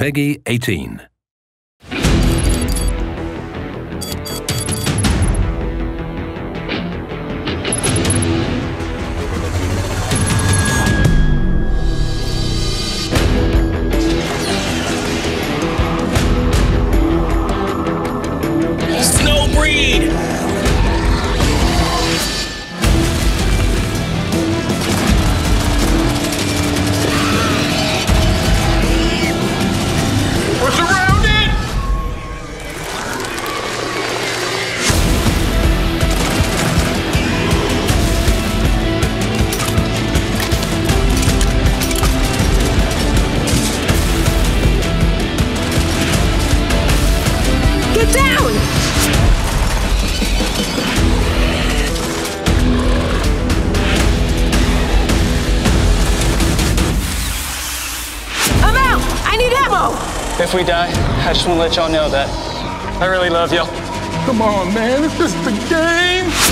Peggy 18. Snowbreed! We're surrounded! Get down! I'm out! I need ammo! If we die, I just want to let y'all know that I really love y'all. Come on, man, it's just a game.